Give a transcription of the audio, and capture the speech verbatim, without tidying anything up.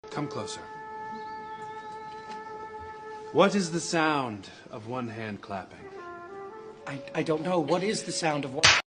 Come closer. What is the sound of one hand clapping? I, I don't know. What is the sound of what?